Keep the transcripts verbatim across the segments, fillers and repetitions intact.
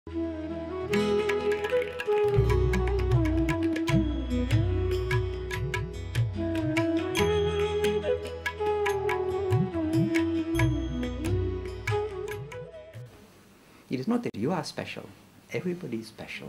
It is not that you are special. Everybody is special.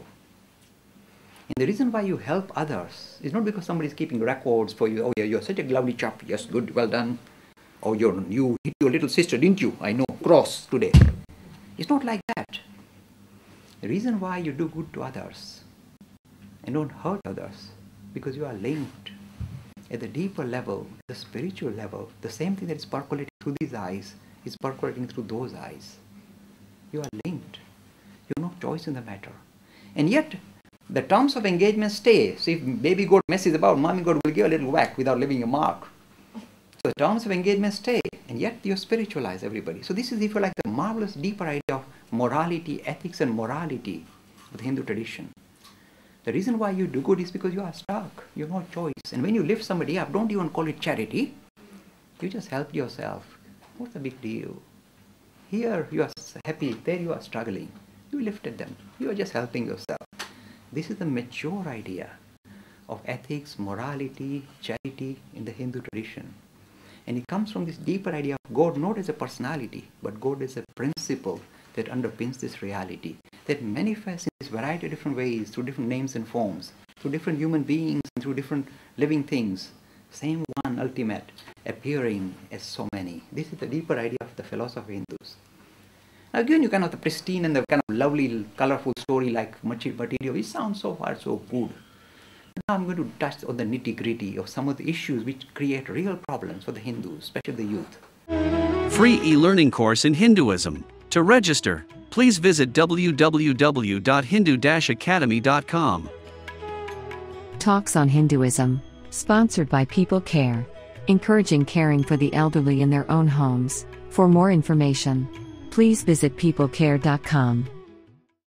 And the reason why you help others is not because somebody is keeping records for you. Oh, yeah, you're such a lovely chap. Yes, good, well done. Oh, you're, you hit your little sister, didn't you? I know, cross today. It's not like that. The reason why you do good to others and don't hurt others, because you are linked at the deeper level, the spiritual level. The same thing that is percolating through these eyes is percolating through those eyes. You are linked. You have no choice in the matter. And yet, the terms of engagement stay. So if baby goat messes about, mommy goat will give a little whack without leaving a mark. So the terms of engagement stay, and yet you spiritualize everybody. So this is, if you like, the marvelous deeper idea of morality, ethics and morality of the Hindu tradition. The reason why you do good is because you are stuck. You have no choice. And when you lift somebody up, don't even call it charity. You just help yourself. What's the big deal? Here you are happy, there you are struggling. You lifted them. You are just helping yourself. This is the mature idea of ethics, morality, charity in the Hindu tradition. And it comes from this deeper idea of God not as a personality, but God as a principle that underpins this reality, that manifests in this variety of different ways, through different names and forms, through different human beings and through different living things. Same one ultimate, appearing as so many. This is the deeper idea of the philosophy of Hindus. Now again, you kind of the pristine and the kind of lovely, colorful story like material, which sounds so far so good. Now I'm going to touch on the nitty-gritty of some of the issues which create real problems for the Hindus, especially the youth. Free e-learning course in Hinduism. To register, please visit w w w dot hindu dash academy dot com. Talks on Hinduism, sponsored by People Care, encouraging caring for the elderly in their own homes. For more information, please visit people care dot com.